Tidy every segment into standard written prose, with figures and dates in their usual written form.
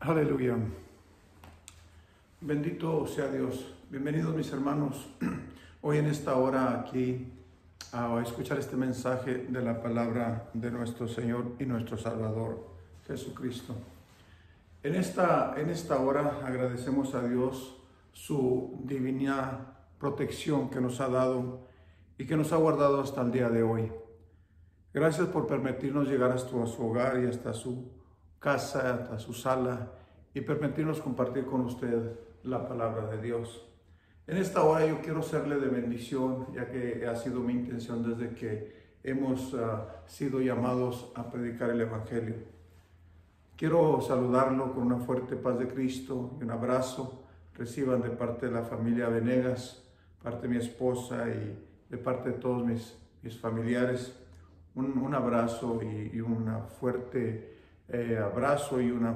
Aleluya. Bendito sea Dios. Bienvenidos mis hermanos. Hoy en esta hora aquí a escuchar este mensaje de la palabra de nuestro Señor y nuestro Salvador, Jesucristo. En esta hora agradecemos a Dios su divina protección que nos ha dado y que nos ha guardado hasta el día de hoy. Gracias por permitirnos llegar hasta su hogar y hasta su casa, hasta su sala y permitirnos compartir con usted la palabra de Dios. En esta hora yo quiero serle de bendición, ya que ha sido mi intención desde que hemos sido llamados a predicar el Evangelio. Quiero saludarlo con una fuerte paz de Cristo y un abrazo. Reciban de parte de la familia Venegas, parte de mi esposa y de parte de todos mis familiares, un abrazo y una fuerte abrazo y una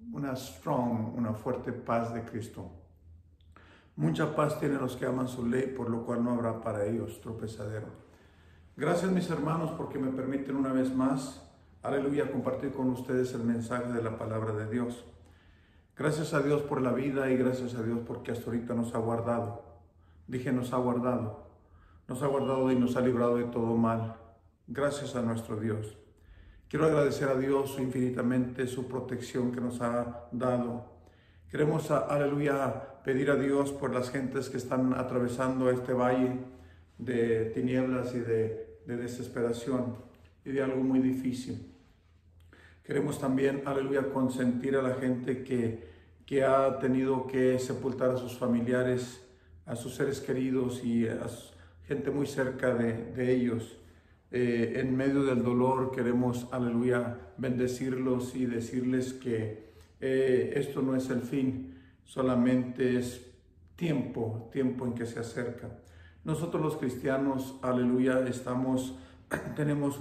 fuerte paz de Cristo. Mucha paz tienen los que aman su ley, por lo cual no habrá para ellos tropezadero. Gracias mis hermanos porque me permiten una vez más, aleluya, compartir con ustedes el mensaje de la palabra de Dios. Gracias a Dios por la vida y gracias a Dios porque hasta ahorita nos ha guardado. Dije nos ha guardado y nos ha librado de todo mal. Gracias a nuestro Dios. Quiero agradecer a Dios infinitamente su protección que nos ha dado. Queremos, aleluya, pedir a Dios por las gentes que están atravesando este valle de tinieblas y de desesperación y de algo muy difícil. Queremos también, aleluya, consentir a la gente que ha tenido que sepultar a sus familiares, a sus seres queridos y a gente muy cerca de ellos. En medio del dolor queremos, aleluya, bendecirlos y decirles que esto no es el fin, solamente es tiempo en que se acerca. Nosotros los cristianos, aleluya, tenemos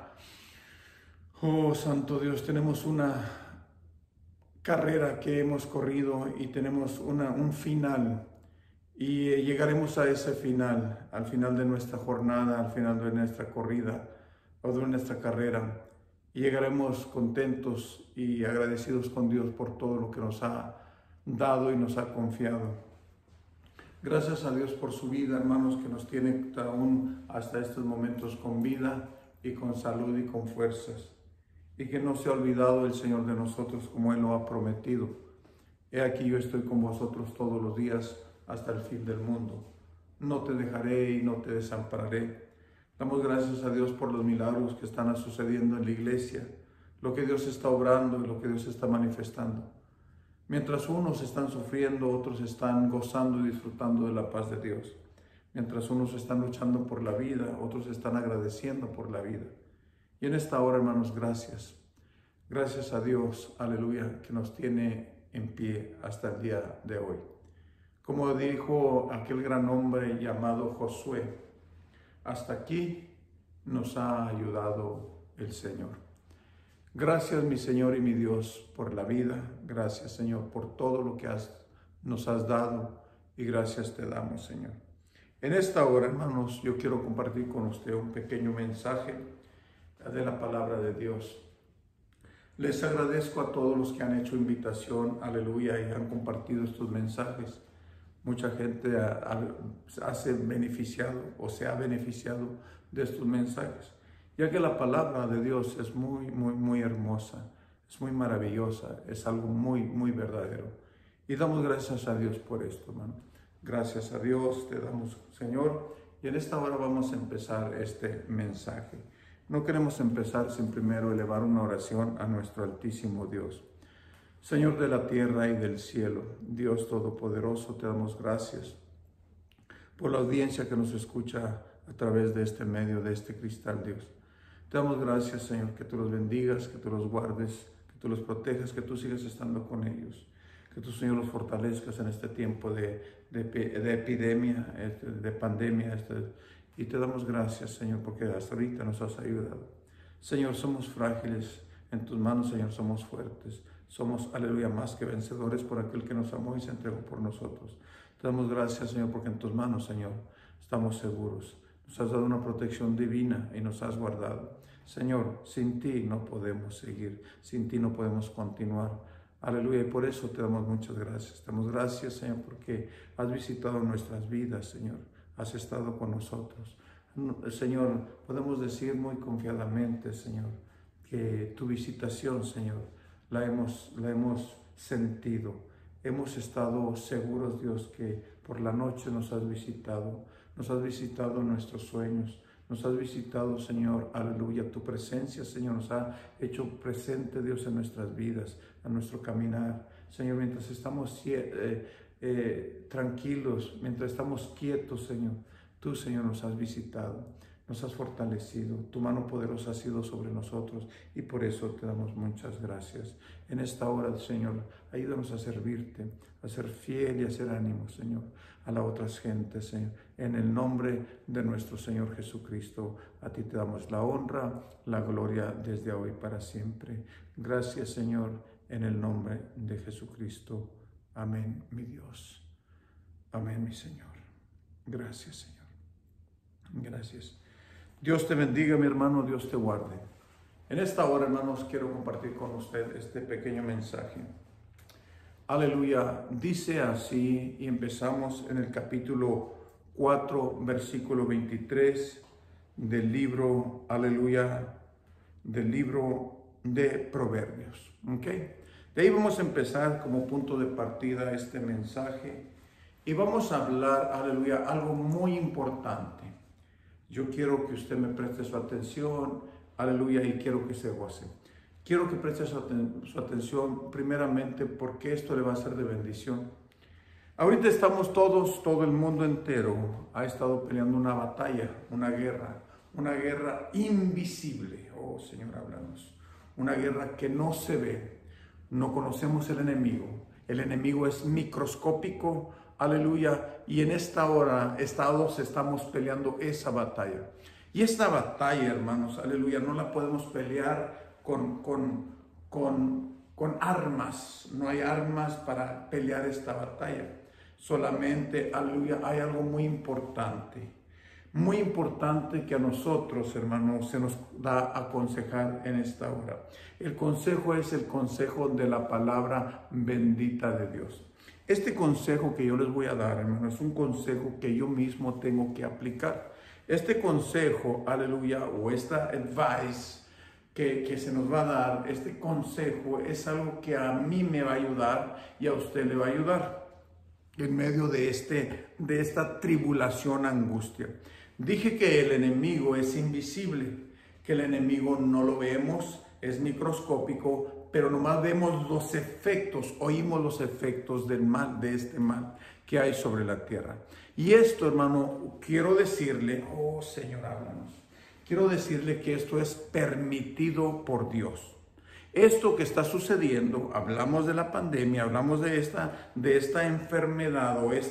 santo Dios, tenemos una carrera que hemos corrido y tenemos un final. Y llegaremos a ese final, al final de nuestra jornada, al final de nuestra corrida o de nuestra carrera. Y llegaremos contentos y agradecidos con Dios por todo lo que nos ha dado y nos ha confiado. Gracias a Dios por su vida, hermanos, que nos tiene aún hasta estos momentos con vida y con salud y con fuerzas. Y que no se ha olvidado el Señor de nosotros como Él lo ha prometido. He aquí yo estoy con vosotros todos los días hasta el fin del mundo. No te dejaré y no te desampararé. Damos gracias a Dios por los milagros que están sucediendo en la iglesia, lo que Dios está obrando y lo que Dios está manifestando. Mientras unos están sufriendo, otros están gozando y disfrutando de la paz de Dios. Mientras unos están luchando por la vida, otros están agradeciendo por la vida. Y en esta hora, hermanos, gracias. Gracias a Dios, aleluya, que nos tiene en pie hasta el día de hoy. Como dijo aquel gran hombre llamado Josué, hasta aquí nos ha ayudado el Señor. Gracias mi Señor y mi Dios por la vida. Gracias Señor por todo lo que nos has dado y gracias te damos Señor. En esta hora, hermanos, yo quiero compartir con usted un pequeño mensaje de la palabra de Dios. Les agradezco a todos los que han hecho invitación, aleluya, y han compartido estos mensajes. Mucha gente se ha beneficiado de estos mensajes, ya que la palabra de Dios es muy hermosa, es muy maravillosa, es algo muy verdadero. Y damos gracias a Dios por esto, hermano. Gracias a Dios te damos, Señor. Y en esta hora vamos a empezar este mensaje. No queremos empezar sin primero elevar una oración a nuestro altísimo Dios. Señor de la tierra y del cielo, Dios Todopoderoso, te damos gracias por la audiencia que nos escucha a través de este medio, de este cristal, Dios. Te damos gracias, Señor, que tú los bendigas, que tú los guardes, que tú los protejas, que tú sigas estando con ellos, que tú, Señor, los fortalezcas en este tiempo de epidemia, de pandemia, y te damos gracias, Señor, porque hasta ahorita nos has ayudado. Señor, somos frágiles, en tus manos, Señor, somos fuertes. Somos, aleluya, más que vencedores por aquel que nos amó y se entregó por nosotros. Te damos gracias, Señor, porque en tus manos, Señor, estamos seguros. Nos has dado una protección divina y nos has guardado. Señor, sin ti no podemos seguir, sin ti no podemos continuar. Aleluya, y por eso te damos muchas gracias. Te damos gracias, Señor, porque has visitado nuestras vidas, Señor. Has estado con nosotros. Señor, podemos decir muy confiadamente, Señor, que tu visitación, Señor, la hemos sentido. Hemos estado seguros, Dios, que por la noche nos has visitado en nuestros sueños, nos has visitado, Señor, aleluya. Tu presencia, Señor, nos ha hecho presente, Dios, en nuestras vidas, a nuestro caminar. Señor, mientras estamos tranquilos, mientras estamos quietos, Señor, tú, Señor, nos has visitado, nos has fortalecido. Tu mano poderosa ha sido sobre nosotros y por eso te damos muchas gracias. En esta hora, Señor, ayúdanos a servirte, a ser fiel y a ser ánimo, Señor, a las otras gentes, Señor. En el nombre de nuestro Señor Jesucristo, a ti te damos la honra, la gloria desde hoy para siempre. Gracias, Señor, en el nombre de Jesucristo. Amén, mi Dios. Amén, mi Señor. Gracias, Señor. Gracias. Dios te bendiga, mi hermano, Dios te guarde. En esta hora, hermanos, quiero compartir con usted este pequeño mensaje. Aleluya, dice así, y empezamos en el capítulo 4, versículo 23 del libro, aleluya, del libro de Proverbios. ¿Ok? De ahí vamos a empezar como punto de partida este mensaje y vamos a hablar, aleluya, algo muy importante. Yo quiero que usted me preste su atención, aleluya, y quiero que se goce. Quiero que preste su atención primeramente porque esto le va a ser de bendición. Ahorita estamos todo el mundo entero ha estado peleando una batalla, una guerra invisible. Oh, Señor, háblanos. Una guerra que no se ve, no conocemos el enemigo es microscópico, aleluya, y en esta hora estamos peleando esa batalla. Y esta batalla, hermanos, aleluya, no la podemos pelear con armas. No hay armas para pelear esta batalla. Solamente, aleluya, hay algo muy importante que a nosotros, hermanos, se nos da a aconsejar en esta hora. El consejo es el consejo de la palabra bendita de Dios. Este consejo que yo les voy a dar, hermanos, es un consejo que yo mismo tengo que aplicar. Este consejo, aleluya, o esta advice que se nos va a dar, este consejo es algo que a mí me va a ayudar y a usted le va a ayudar en medio de esta tribulación, angustia. Dije que el enemigo es invisible, que el enemigo no lo vemos, es microscópico, pero nomás vemos los efectos, oímos los efectos del mal, de este mal que hay sobre la tierra. Y esto, hermano, quiero decirle, oh Señor, háblanos. Quiero decirle que esto es permitido por Dios. Esto que está sucediendo, hablamos de la pandemia, hablamos de esta enfermedad o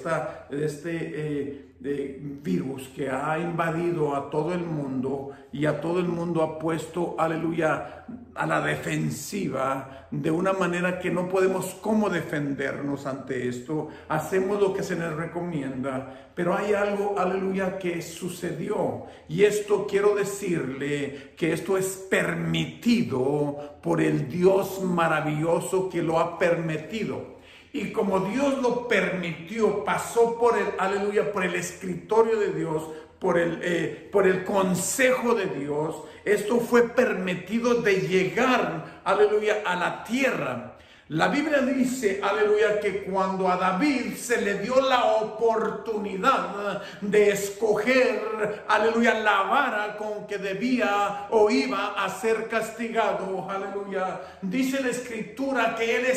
este virus que ha invadido a todo el mundo y a todo el mundo ha puesto, aleluya, a la defensiva de una manera que no podemos cómo defendernos ante esto. Hacemos lo que se nos recomienda, pero hay algo, aleluya, que sucedió y esto quiero decirle que esto es permitido por el Dios maravilloso que lo ha permitido. Y como Dios lo permitió, pasó por el, aleluya, por el escritorio de Dios, por el consejo de Dios, esto fue permitido de llegar, aleluya, a la tierra. La Biblia dice, aleluya, que cuando a David se le dio la oportunidad de escoger, aleluya, la vara con que debía o iba a ser castigado, aleluya, dice la Escritura que él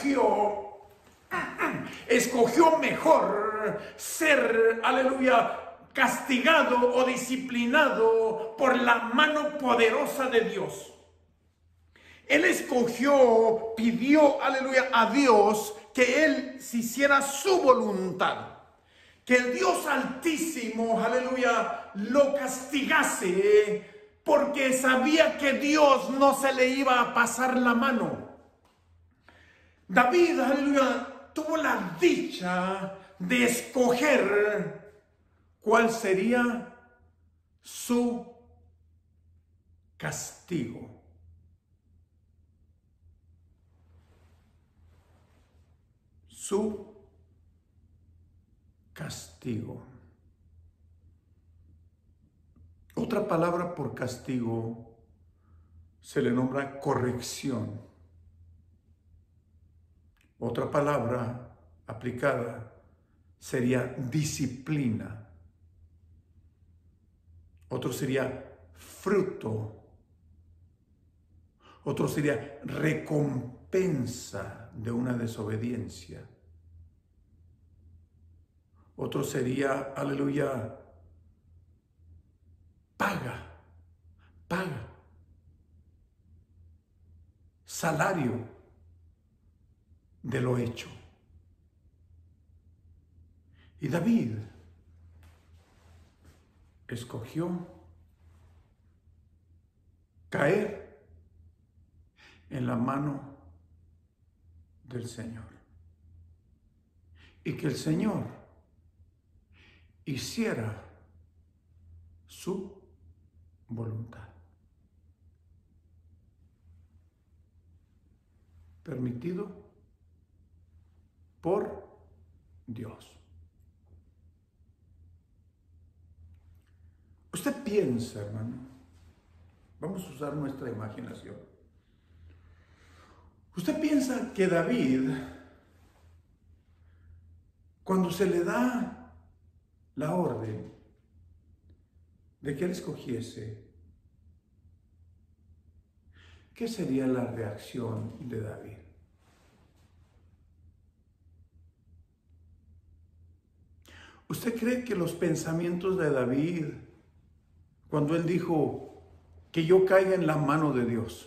escogió mejor ser, aleluya, castigado o disciplinado por la mano poderosa de Dios. Él pidió, aleluya, a Dios que él se hiciera su voluntad. Que el Dios Altísimo, aleluya, lo castigase porque sabía que Dios no se le iba a pasar la mano. David, aleluya, tuvo la dicha de escoger cuál sería su castigo. su castigo. Otra palabra por castigo se le nombra corrección. Otra palabra aplicada sería disciplina. Otro sería fruto. Otro sería recompensa de una desobediencia. Otro sería, aleluya, paga. Salario de lo hecho. Y David escogió caer en la mano del Señor. Y que el Señor hiciera su voluntad. Permitido por Dios. Usted piensa, hermano, vamos a usar nuestra imaginación. Usted piensa que David, cuando se le da la orden de que él escogiese, ¿qué sería la reacción de David? ¿Usted cree que los pensamientos de David, cuando él dijo que yo caiga en la mano de Dios,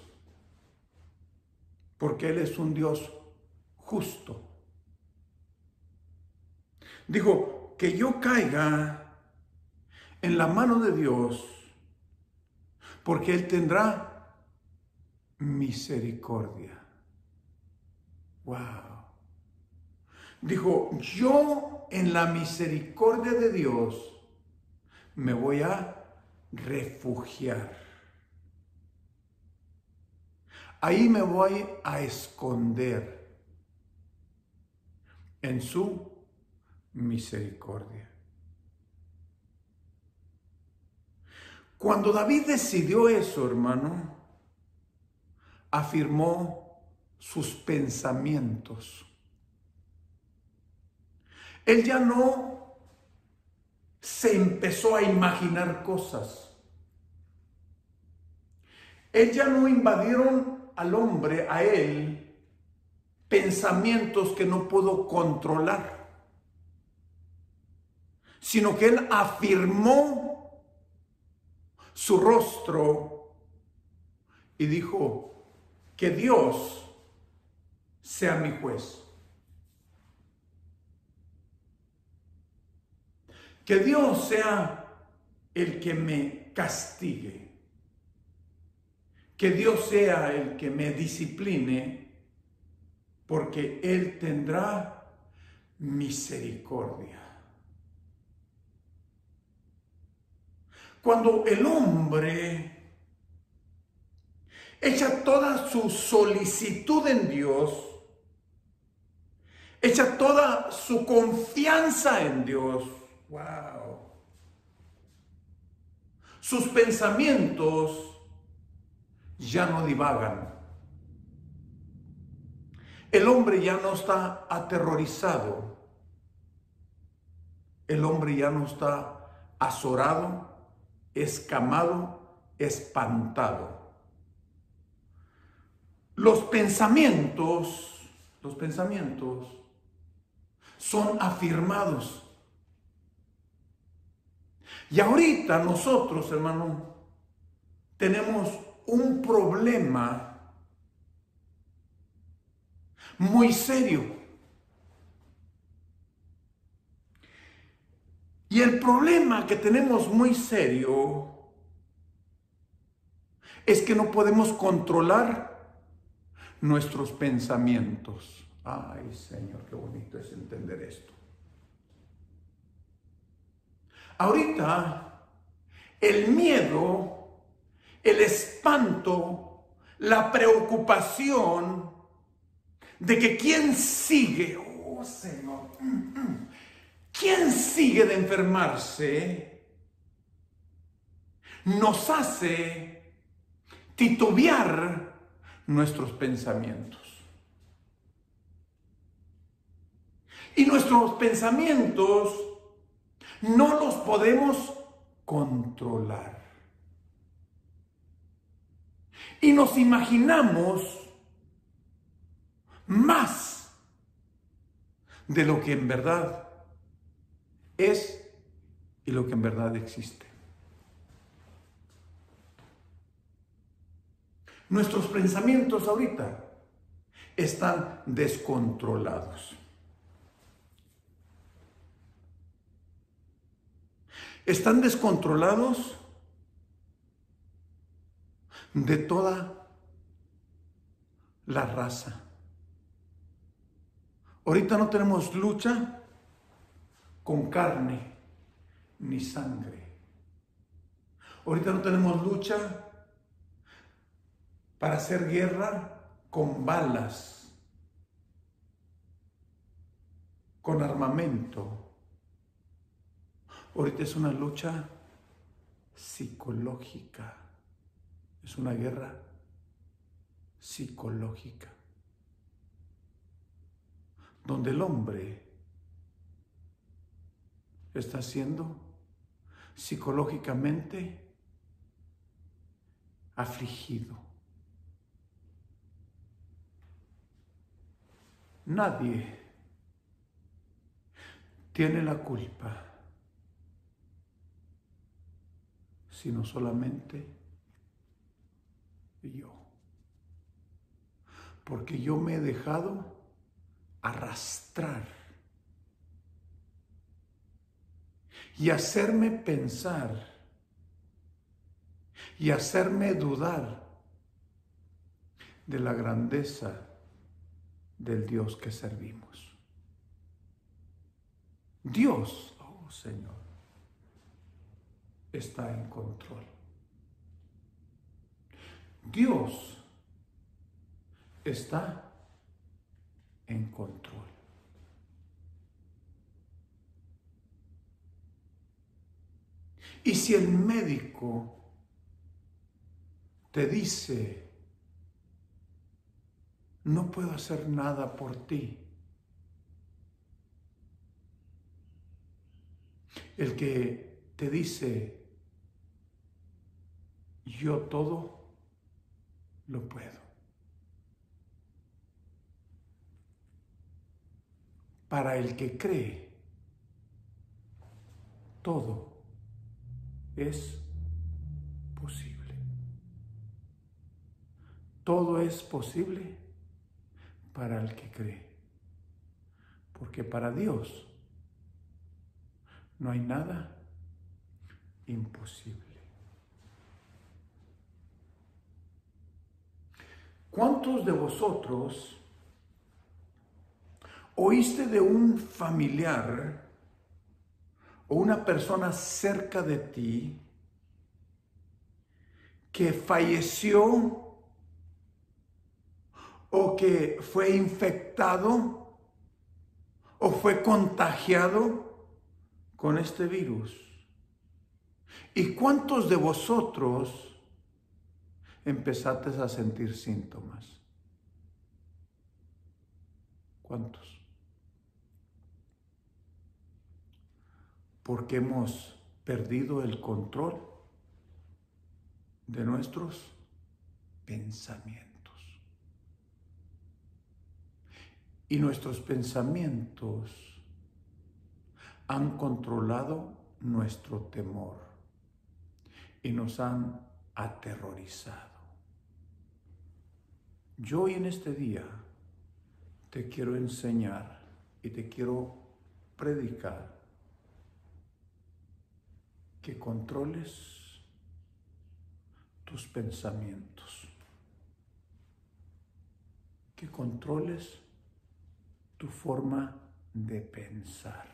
porque Él es un Dios justo, dijo que yo caiga en la mano de Dios, porque Él tendrá misericordia? ¡Wow! Dijo, yo en la misericordia de Dios me voy a refugiar. Ahí me voy a esconder en su misericordia. Cuando David decidió eso, hermano, afirmó sus pensamientos. Él ya no se empezó a imaginar cosas. Él ya no invadieron al hombre, a él, pensamientos que no pudo controlar, sino que él afirmó su rostro y dijo, que Dios sea mi juez. Que Dios sea el que me castigue. Que Dios sea el que me discipline, porque Él tendrá misericordia. Cuando el hombre echa toda su solicitud en Dios, echa toda su confianza en Dios, wow, sus pensamientos ya no divagan. El hombre ya no está aterrorizado. El hombre ya no está azorado, escamado, espantado. Los pensamientos son afirmados. Y ahorita nosotros, hermano, tenemos un problema muy serio. Y el problema que tenemos muy serio es que no podemos controlar nuestros pensamientos. Ay, Señor, qué bonito es entender esto. Ahorita, el miedo, el espanto, la preocupación de que quién sigue. Oh, Oh, Señor. ¿Quién sigue de enfermarse? Nos hace titubear nuestros pensamientos. Y nuestros pensamientos no los podemos controlar. Y nos imaginamos más de lo que en verdad es y lo que en verdad existe. Nuestros pensamientos ahorita están descontrolados. Están descontrolados de toda la raza. Ahorita no tenemos lucha con carne ni sangre. Ahorita no tenemos lucha para hacer guerra con balas, con armamento. Ahorita es una lucha psicológica. Es una guerra psicológica, donde el hombre está siendo psicológicamente afligido. Nadie tiene la culpa, sino solamente yo. Porque yo me he dejado arrastrar y hacerme pensar y hacerme dudar de la grandeza del Dios que servimos. Dios, oh Señor, está en control. Dios está en control. Y si el médico te dice, no puedo hacer nada por ti, el que te dice, yo todo lo puedo. Para el que cree, todo es posible. Todo es posible para el que cree. Porque para Dios no hay nada imposible. ¿Cuántos de vosotros oíste de un familiar o una persona cerca de ti que falleció o que fue infectado o fue contagiado con este virus? ¿Y cuántos de vosotros empezaste a sentir síntomas? ¿Cuántos? Porque hemos perdido el control de nuestros pensamientos. Y nuestros pensamientos han controlado nuestro temor y nos han aterrorizado. Yo hoy en este día te quiero enseñar y te quiero predicar que controles tus pensamientos, que controles tu forma de pensar,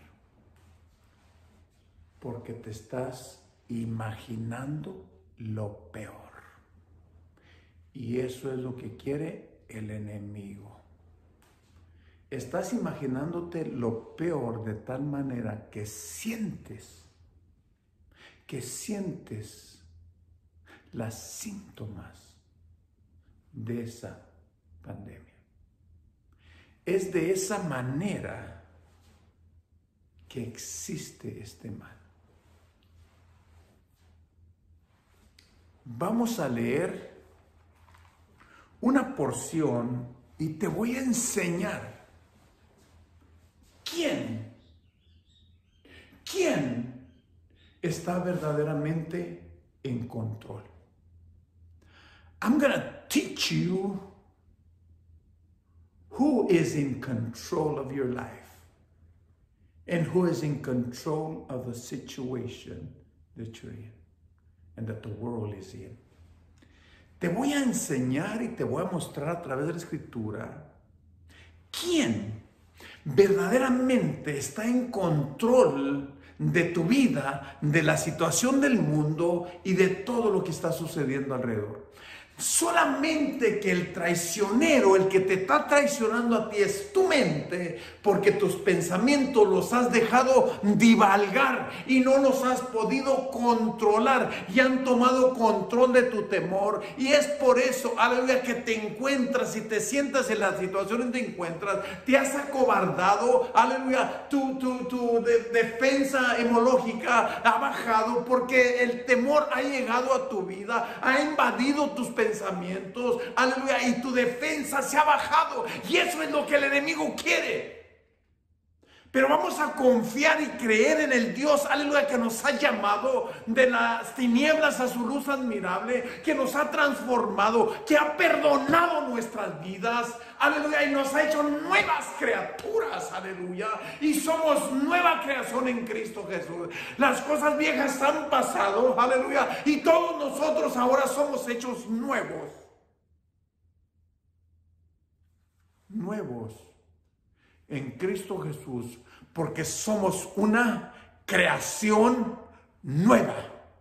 porque te estás imaginando lo peor. Y eso es lo que quiere el enemigo. estás imaginándote lo peor de tal manera que sientes los síntomas de esa pandemia. Es de esa manera que existe este mal. Vamos a leer una porción y te voy a enseñar quién está verdaderamente en control. I'm going to teach you who is in control of your life and who is in control of the situation that you're in and that the world is in. Te voy a enseñar y te voy a mostrar a través de la Escritura quién verdaderamente está en control de tu vida, de la situación del mundo y de todo lo que está sucediendo alrededor. Solamente que el traicionero, el que te está traicionando a ti, es tu mente, porque tus pensamientos los has dejado divagar y no los has podido controlar y han tomado control de tu temor. Y es por eso, aleluya, que te encuentras y te sientas en la situación en que te encuentras, te has acobardado, aleluya, tu defensa inmunológica ha bajado porque el temor ha llegado a tu vida, ha invadido tus pensamientos, aleluya, y tu defensa se ha bajado, y eso es lo que el enemigo quiere. Pero vamos a confiar y creer en el Dios, aleluya, que nos ha llamado de las tinieblas a su luz admirable, que nos ha transformado, que ha perdonado nuestras vidas, aleluya, y nos ha hecho nuevas criaturas, aleluya, y somos nueva creación en Cristo Jesús. Las cosas viejas han pasado, aleluya, y todos nosotros ahora somos hechos nuevos. Nuevos en Cristo Jesús, porque somos una creación nueva.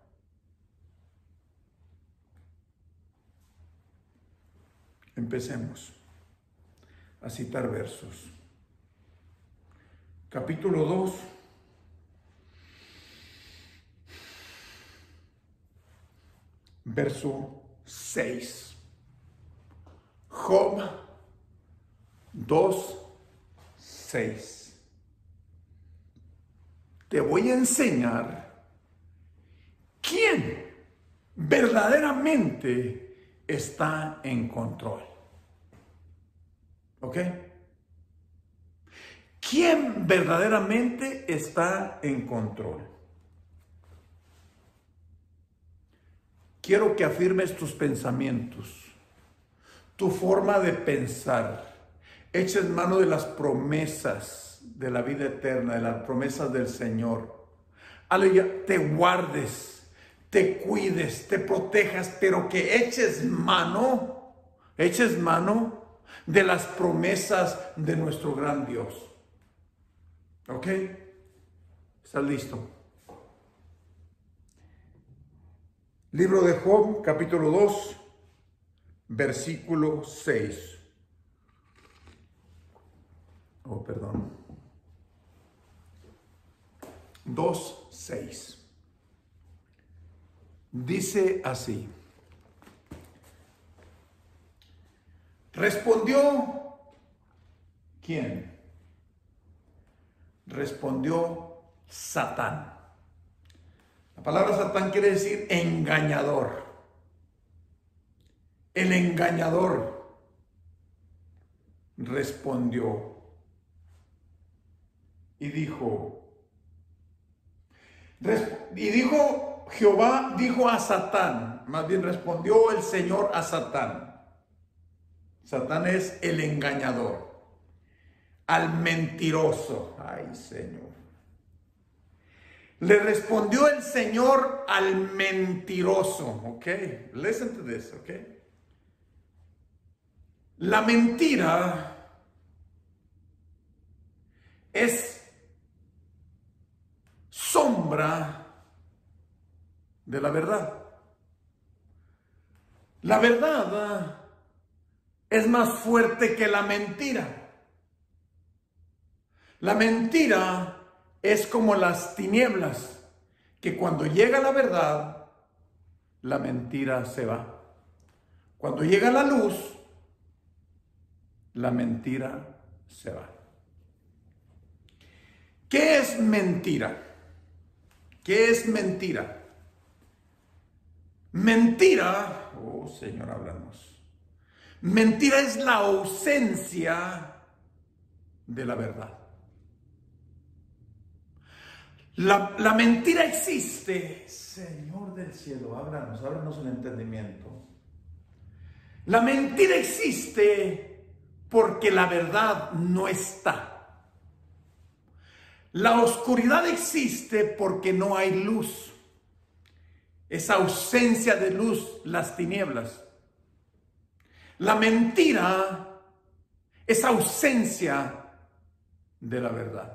Empecemos a citar versos. Capítulo 2. Verso 6. Job 2:6. Te voy a enseñar quién verdaderamente está en control. ¿Ok? ¿Quién verdaderamente está en control? Quiero que afirmes tus pensamientos, tu forma de pensar. Eches mano de las promesas de la vida eterna, de las promesas del Señor. Aleluya, te guardes, te cuides, te protejas, pero que eches mano de las promesas de nuestro gran Dios. ¿Ok? ¿Estás listo? Libro de Job, capítulo 2, versículo 6. Oh, perdón. 2:6. Dice así. Respondió, ¿quién? Respondió Satán. La palabra Satán quiere decir engañador. El engañador respondió y dijo, Jehová dijo a Satán, más bien respondió el Señor a Satán. Satán es el engañador, al mentiroso. Ay, Señor. Le respondió el Señor al mentiroso. Ok, listen to this, ok. La mentira es sombra de la verdad. La verdad es más fuerte que la mentira. La mentira es como las tinieblas, que cuando llega la verdad, la mentira se va. Cuando llega la luz, la mentira se va. ¿Qué es mentira? ¿Qué es mentira? Mentira, oh Señor, háblanos. Mentira es la ausencia de la verdad. La mentira existe. Señor del cielo, háblanos el entendimiento. La mentira existe porque la verdad no está. La oscuridad existe porque no hay luz. Esa ausencia de luz, las tinieblas. La mentira es ausencia de la verdad.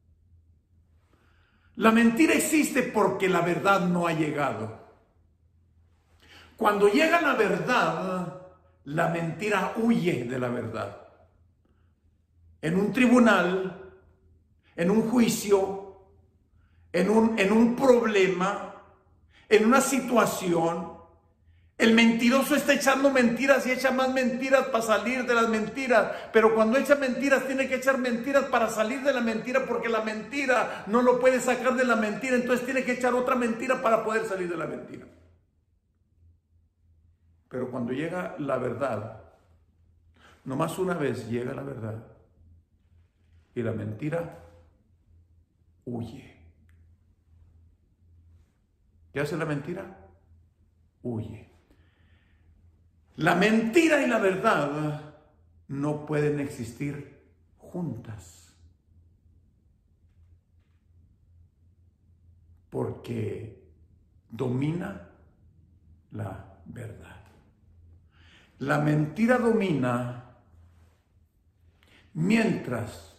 La mentira existe porque la verdad no ha llegado. Cuando llega la verdad, la mentira huye de la verdad. En un tribunal, en un juicio, en un problema, en una situación, el mentiroso está echando mentiras y echa más mentiras para salir de las mentiras. Pero cuando echa mentiras, tiene que echar mentiras para salir de la mentira, porque la mentira no lo puede sacar de la mentira. Entonces tiene que echar otra mentira para poder salir de la mentira. Pero cuando llega la verdad, nomás una vez llega la verdad y la mentira huye. ¿Qué hace la mentira? Huye. La mentira y la verdad no pueden existir juntas, porque domina la verdad. La mentira domina mientras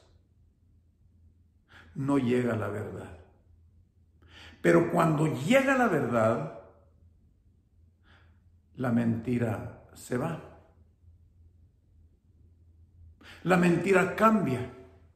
no llega la verdad. Pero cuando llega la verdad, la mentira se va. La mentira cambia.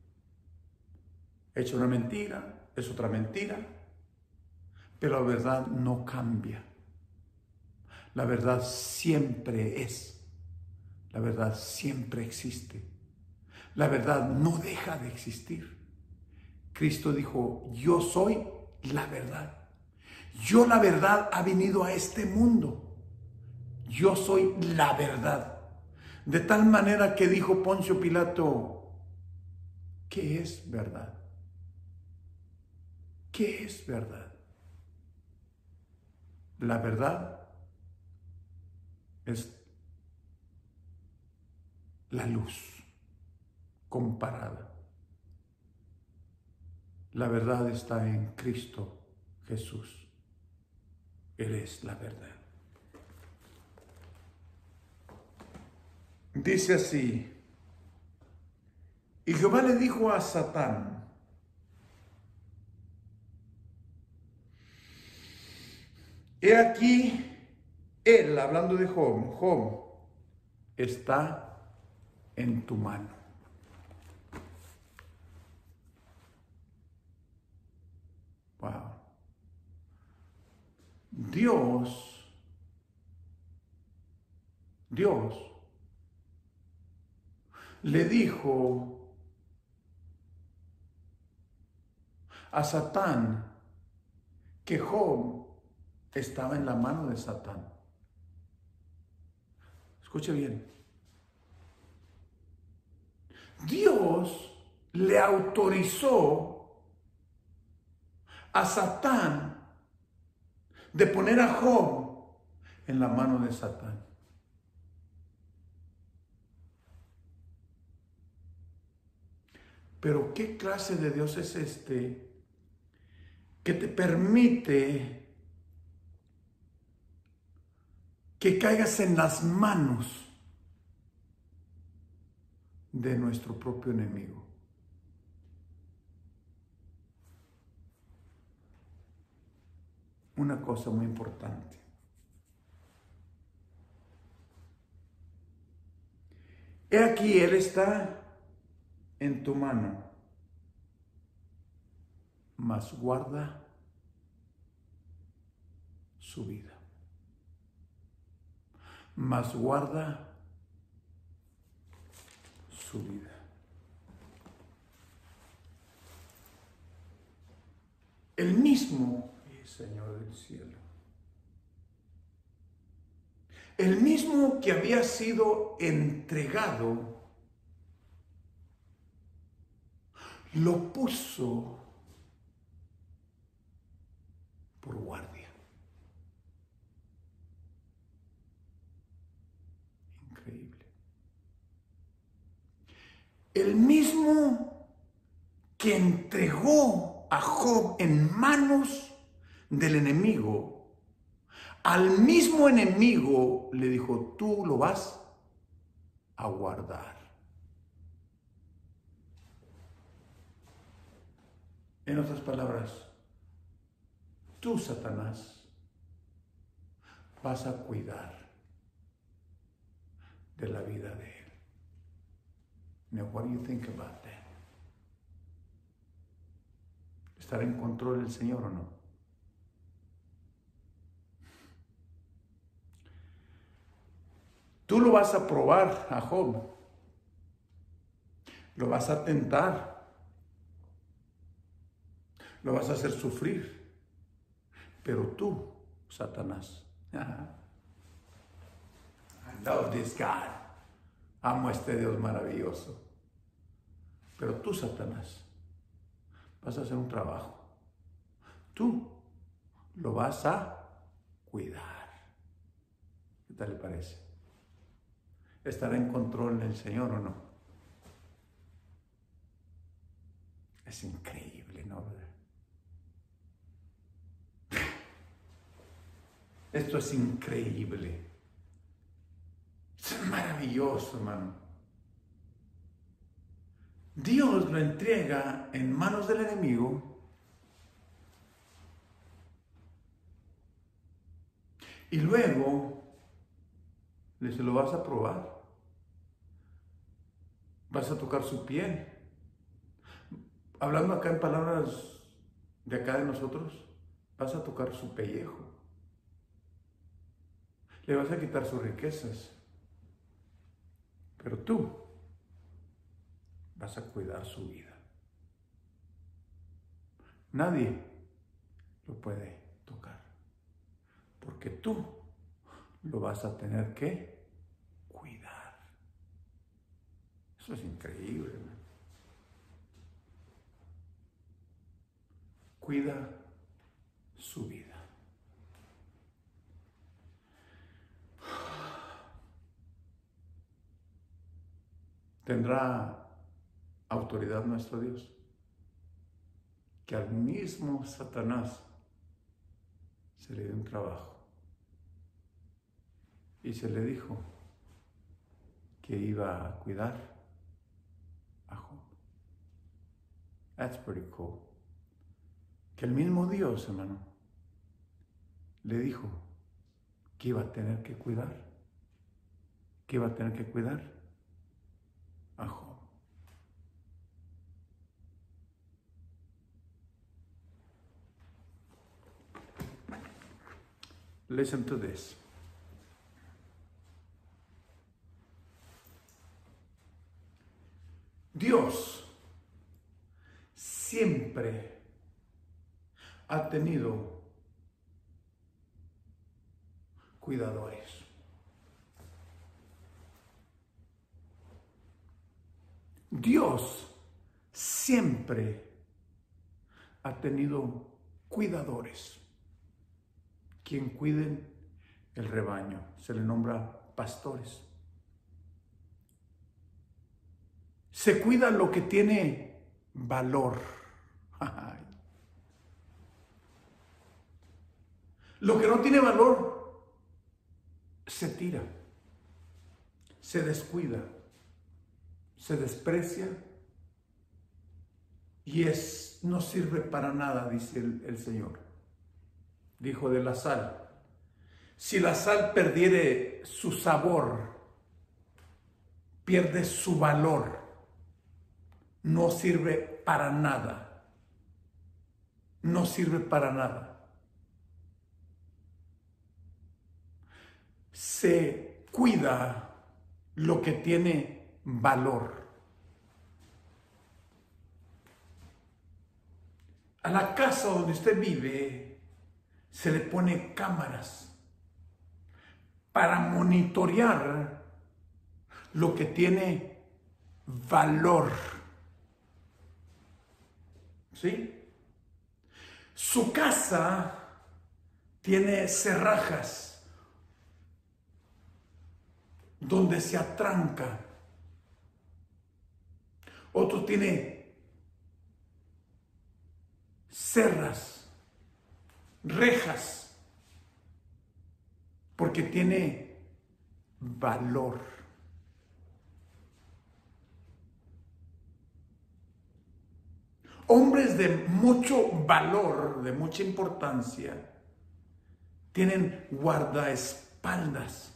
Es una mentira, es otra mentira, pero la verdad no cambia. La verdad siempre es. La verdad siempre existe. La verdad no deja de existir. Cristo dijo, yo soy la verdad. Yo, la verdad, ha venido a este mundo. Yo soy la verdad. De tal manera que dijo Poncio Pilato, ¿qué es verdad? ¿Qué es verdad? La verdad es la luz comparada. La verdad está en Cristo Jesús. Él es la verdad. Dice así, y Jehová le dijo a Satán, he aquí, él, hablando de Job, está en tu mano. Wow. Dios le dijo a Satán que Job estaba en la mano de Satán. Escuche bien. Dios le autorizó a Satán de poner a Job en la mano de Satán. Pero ¿qué clase de Dios es este que te permite que caigas en las manos de nuestro propio enemigo? Una cosa muy importante. He aquí, Él está en tu mano. mas guarda su vida. Mas guarda su vida. El mismo, Señor del cielo, el mismo que había sido entregado, lo puso por guardia. Increíble. El mismo que entregó a Job en manos del enemigo, al mismo enemigo le dijo, tú lo vas a guardar. En otras palabras, tú, Satanás, vas a cuidar de la vida de él. Now, what do you think about that? ¿Estará en control el Señor o no? Tú lo vas a probar a Job. Lo vas a tentar. Lo vas a hacer sufrir. Pero tú, Satanás, I love this God. Amo a este Dios maravilloso. Pero tú, Satanás, vas a hacer un trabajo. Tú lo vas a cuidar. ¿Qué tal le parece? ¿Estará en control el Señor o no? Es increíble, ¿no? Esto es increíble. Es maravilloso, hermano. Dios lo entrega en manos del enemigo y luego le dice, lo vas a probar. Vas a tocar su piel. Hablando acá en palabras de acá de nosotros, vas a tocar su pellejo. Le vas a quitar sus riquezas. Pero tú vas a cuidar su vida. Nadie lo puede tocar. Porque tú lo vas a tener que cuidar. Eso es increíble, ¿no? Cuida su vida. ¿Tendrá autoridad nuestro Dios? Que al mismo Satanás se le dio un trabajo y se le dijo que iba a cuidar a Job. That's pretty cool. Que el mismo Dios, hermano, le dijo que iba a tener que cuidar, a Job. Listen to this. Dios siempre ha tenido cuidadores. Dios siempre ha tenido cuidadores, quien cuiden el rebaño. Se le nombra pastores. Se cuida lo que tiene valor. Lo que no tiene valor se tira, se descuida, se desprecia y no sirve para nada, dice el Señor. Dijo de la sal. Si la sal perdiere su sabor, pierde su valor, no sirve para nada. no sirve para nada. Se cuida lo que tiene valor. A la casa donde usted vive se le pone cámaras para monitorear lo que tiene valor. ¿Sí? Su casa tiene cerrajas donde se atranca. Otro tiene cerras, rejas, porque tiene valor. Hombres de mucho valor, de mucha importancia, tienen guardaespaldas.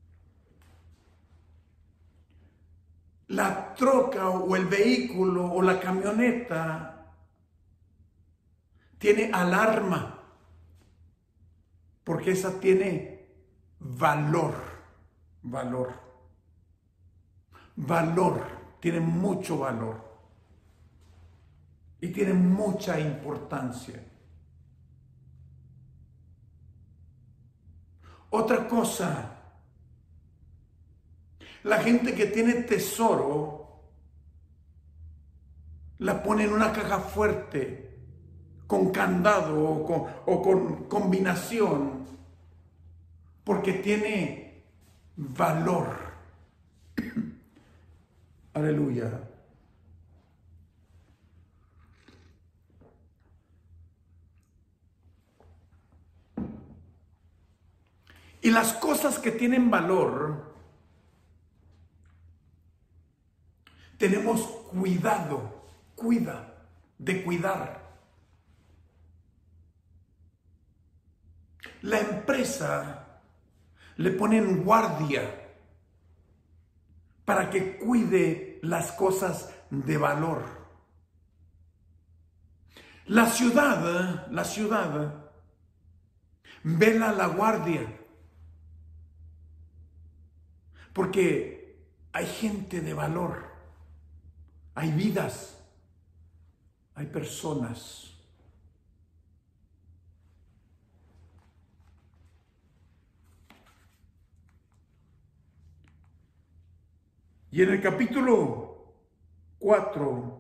La troca o el vehículo o la camioneta tiene alarma, porque esa tiene valor, tiene mucho valor y tiene mucha importancia. Otra cosa, la gente que tiene tesoro la pone en una caja fuerte, con candado o con combinación, porque tiene valor. Aleluya. Y las cosas que tienen valor, tenemos de cuidar. La empresa le pone en guardia para que cuide las cosas de valor. La ciudad vela la guardia, porque hay gente de valor, hay vidas, hay personas. Y en el capítulo 4,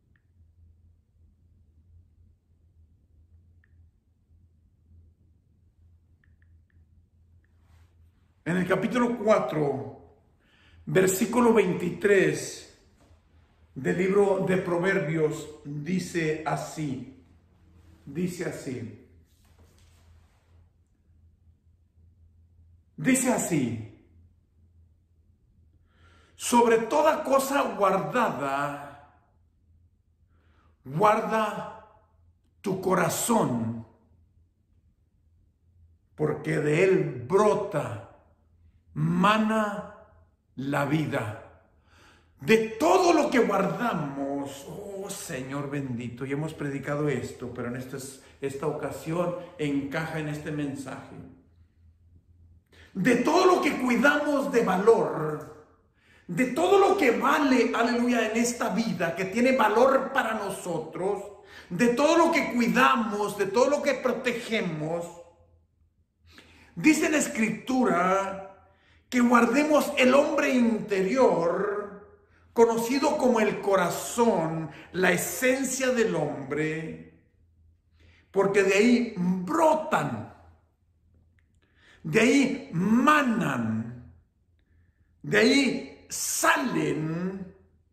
versículo 23 del libro de Proverbios, dice así. Sobre toda cosa guardada, guarda tu corazón, porque de él mana la vida. De todo lo que guardamos, oh Señor bendito, y hemos predicado esto, pero en esta ocasión encaja en este mensaje. De todo lo que cuidamos de valor, de todo lo que vale, aleluya, en esta vida, que tiene valor para nosotros, de todo lo que cuidamos, de todo lo que protegemos, dice la Escritura que guardemos el hombre interior, conocido como el corazón, la esencia del hombre, porque de ahí brotan, de ahí manan, de ahí salen,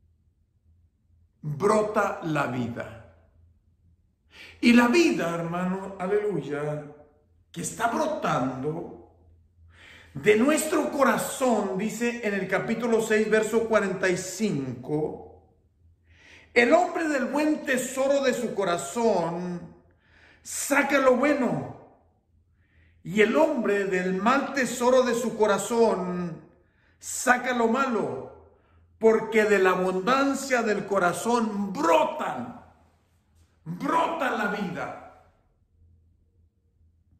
brota la vida. Y la vida, hermano, aleluya, que está brotando de nuestro corazón, dice en el capítulo 6, verso 45, el hombre del buen tesoro de su corazón saca lo bueno, y el hombre del mal tesoro de su corazón saca lo malo, porque de la abundancia del corazón brota la vida.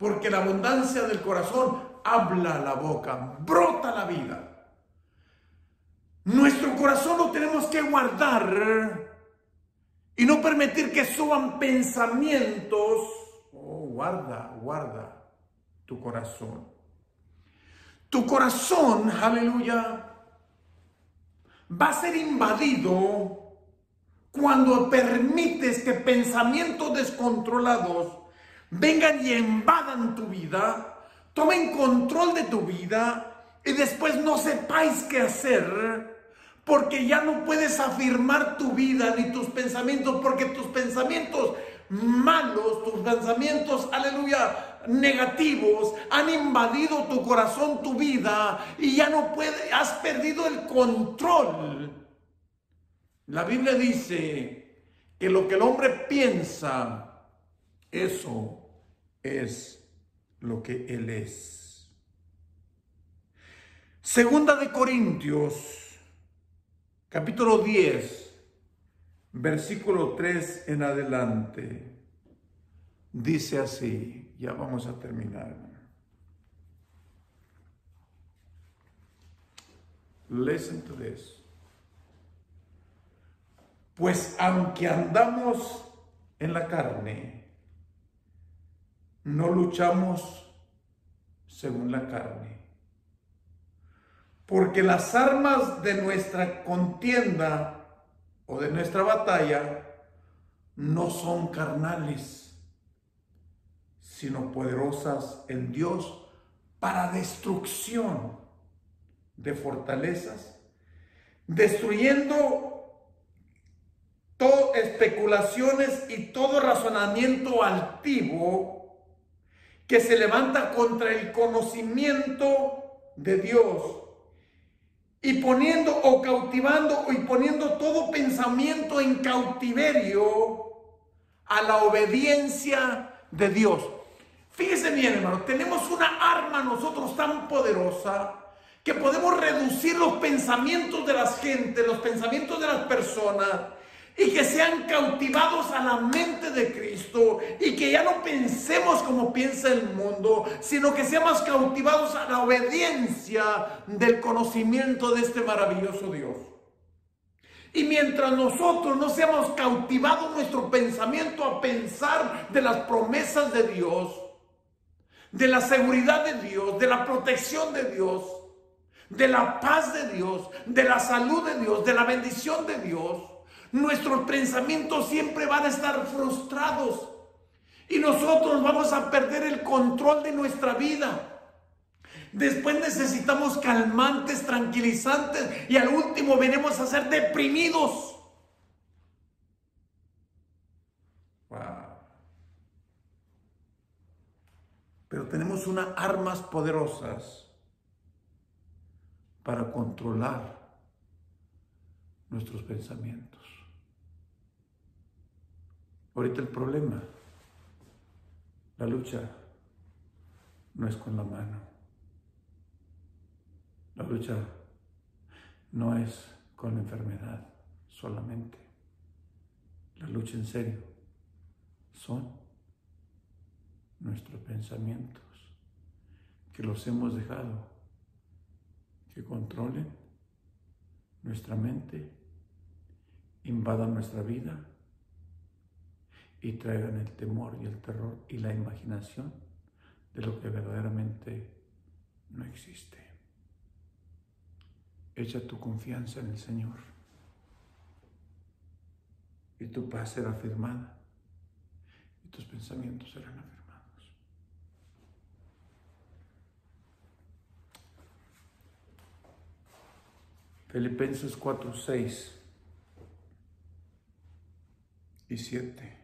porque la abundancia del corazón habla la boca, brota la vida. Nuestro corazón lo tenemos que guardar y no permitir que suban pensamientos. Oh, guarda tu corazón. Tu corazón, aleluya, va a ser invadido cuando permites que pensamientos descontrolados vengan y invadan tu vida, tomen control de tu vida y después no sepáis qué hacer, porque ya no puedes afirmar tu vida ni tus pensamientos, porque tus pensamientos malos, tus pensamientos, aleluya, negativos, han invadido tu corazón, tu vida, y ya no puedes, has perdido el control. La Biblia dice que lo que el hombre piensa, eso es lo que él es. Segunda de Corintios, capítulo 10, versículo 3 en adelante, dice así, ya vamos a terminar. Listen to this. Pues aunque andamos en la carne, no luchamos según la carne. Porque las armas de nuestra contienda o de nuestra batalla no son carnales, sino poderosas en Dios para destrucción de fortalezas, destruyendo especulaciones y todo razonamiento altivo que se levanta contra el conocimiento de Dios, y poniendo o cautivando y poniendo todo pensamiento en cautiverio a la obediencia de Dios. Fíjese bien, hermano, tenemos una arma nosotros tan poderosa que podemos reducir los pensamientos de las gentes, los pensamientos de las personas, y que sean cautivados a la mente de Cristo, y que ya no pensemos como piensa el mundo, sino que seamos cautivados a la obediencia del conocimiento de este maravilloso Dios. Y mientras nosotros no seamos cautivados nuestro pensamiento a pensar de las promesas de Dios, de la seguridad de Dios, de la protección de Dios, de la paz de Dios, de la salud de Dios, de la bendición de Dios, nuestros pensamientos siempre van a estar frustrados y nosotros vamos a perder el control de nuestra vida. Después necesitamos calmantes, tranquilizantes, y al último venimos a ser deprimidos. Wow. Pero tenemos unas armas poderosas para controlar nuestros pensamientos. Ahorita el problema, la lucha, no es con la mano. La lucha no es con la enfermedad solamente. La lucha en serio son nuestros pensamientos, que los hemos dejado que controlen nuestra mente, invadan nuestra vida y traigan el temor y el terror y la imaginación de lo que verdaderamente no existe. Echa tu confianza en el Señor y tu paz será afirmada y tus pensamientos serán afirmados. Filipenses 4, 6 y 7.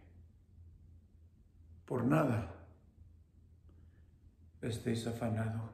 Por nada estéis afanados.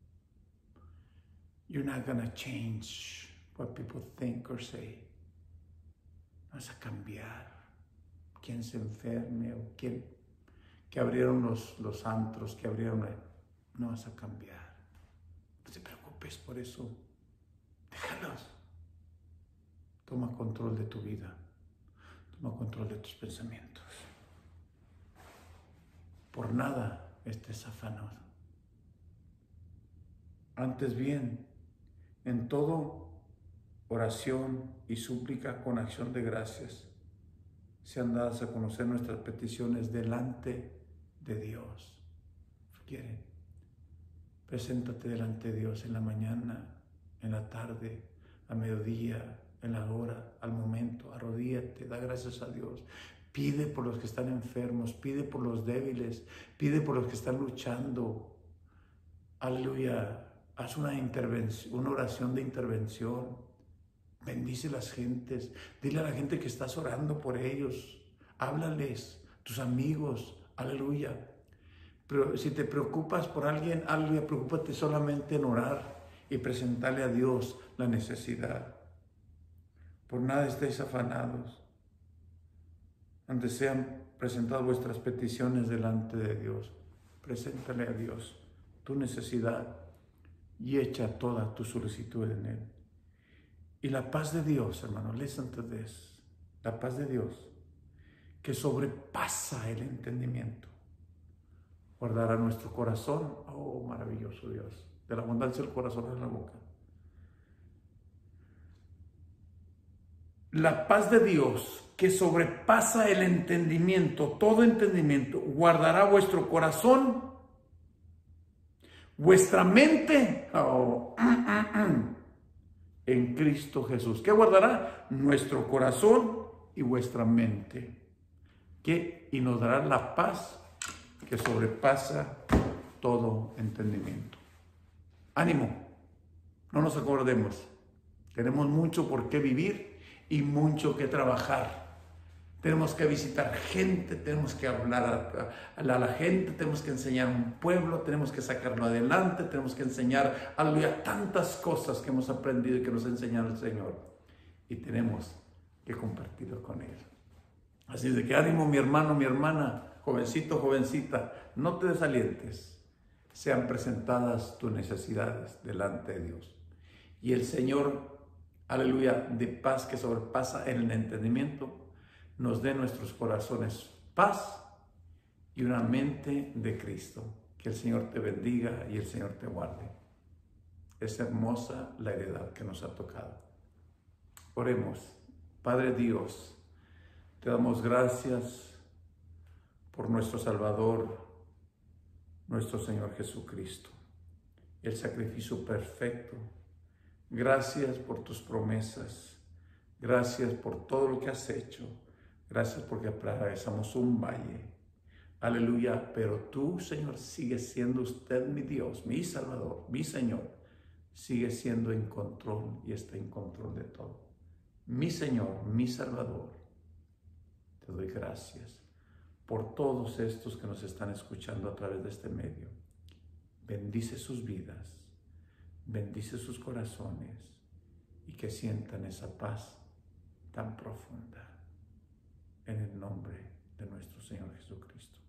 You're not gonna change what people think or say. No vas a cambiar quién se enferme o quién que abrieron los antros, que abrieron. No vas a cambiar. No te preocupes por eso. Déjalos. Toma control de tu vida. Toma control de tus pensamientos. Por nada estés afanoso. Antes bien, en todo oración y súplica con acción de gracias, sean dadas a conocer nuestras peticiones delante de Dios. ¿Quieren? Preséntate delante de Dios en la mañana, en la tarde, a mediodía, en la hora, al momento. Arrodíllate, da gracias a Dios. Pide por los que están enfermos, pide por los débiles, pide por los que están luchando. Aleluya. Haz una oración de intervención. Bendice a las gentes. Dile a la gente que estás orando por ellos. Háblales, tus amigos. Aleluya. Pero si te preocupas por alguien, aleluya, preocúpate solamente en orar y presentarle a Dios la necesidad. Por nada estéis afanados. Antes sean presentadas vuestras peticiones delante de Dios. Preséntale a Dios tu necesidad y echa toda tu solicitud en Él. Y la paz de Dios, hermano, listen to this. La paz de Dios, que sobrepasa el entendimiento, guardará nuestro corazón. Oh, maravilloso Dios. De la abundancia del corazón en la boca. La paz de Dios, que sobrepasa el entendimiento, todo entendimiento, guardará vuestro corazón, vuestra mente, en Cristo Jesús. ¿Qué guardará? Nuestro corazón y vuestra mente. ¿Qué? Y nos dará la paz que sobrepasa todo entendimiento. Ánimo, no nos acordemos. Tenemos mucho por qué vivir y mucho que trabajar. Tenemos que visitar gente, tenemos que hablar a la gente, tenemos que enseñar a un pueblo, tenemos que sacarlo adelante, tenemos que enseñar aleluya, tantas cosas que hemos aprendido y que nos ha enseñado el Señor. Y tenemos que compartirlo con Él. Así de que ánimo, mi hermano, mi hermana, jovencito, jovencita, no te desalientes. Sean presentadas tus necesidades delante de Dios. Y el Señor, aleluya, de paz que sobrepasa el entendimiento, nos dé nuestros corazones paz y una mente de Cristo. Que el Señor te bendiga y el Señor te guarde. Es hermosa la heredad que nos ha tocado. Oremos. Padre Dios, te damos gracias por nuestro Salvador, nuestro Señor Jesucristo, el sacrificio perfecto. Gracias por tus promesas. Gracias por todo lo que has hecho. Gracias porque atravesamos un valle. Aleluya. Pero tú, Señor, sigues siendo usted mi Dios, mi Salvador, mi Señor. Sigue siendo en control y está en control de todo. Mi Señor, mi Salvador. Te doy gracias por todos estos que nos están escuchando a través de este medio. Bendice sus vidas, bendice sus corazones y que sientan esa paz tan profunda. En el nombre de nuestro Señor Jesucristo.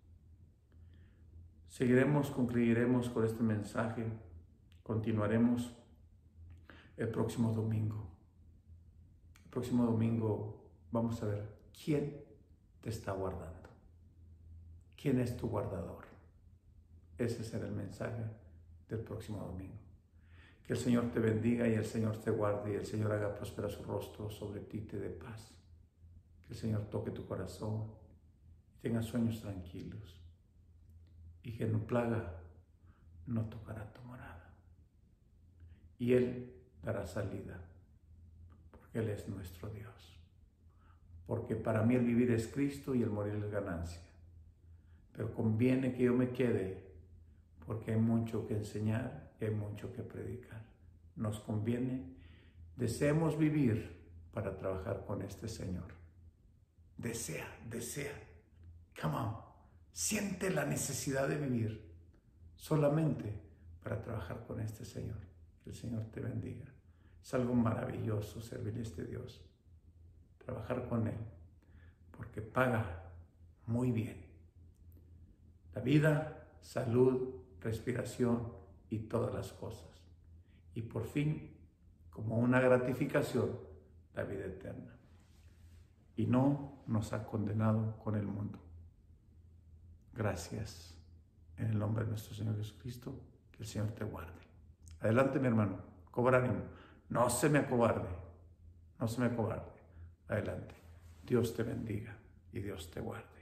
Concluiremos con este mensaje. Continuaremos el próximo domingo. El próximo domingo vamos a ver quién te está guardando. ¿Quién es tu guardador? Ese será el mensaje del próximo domingo. Que el Señor te bendiga y el Señor te guarde y el Señor haga prosperar su rostro sobre ti y te dé paz. Que el Señor toque tu corazón y tenga sueños tranquilos. Y que no plaga no tocará tu morada. Y Él dará salida, porque Él es nuestro Dios. Porque para mí el vivir es Cristo y el morir es ganancia. Pero conviene que yo me quede, porque hay mucho que enseñar y hay mucho que predicar. Nos conviene, deseemos vivir para trabajar con este Señor. Desea. Come on. Siente la necesidad de vivir solamente para trabajar con este Señor. Que el Señor te bendiga. Es algo maravilloso servir a este Dios. Trabajar con Él. Porque paga muy bien. La vida, salud, respiración y todas las cosas. Y por fin, como una gratificación, la vida eterna. Y no nos ha condenado con el mundo. Gracias En el nombre de nuestro Señor Jesucristo, que el Señor te guarde. Adelante, mi hermano, cobra ánimo. No se me acobarde, no se me acobarde. Adelante. Dios te bendiga y Dios te guarde.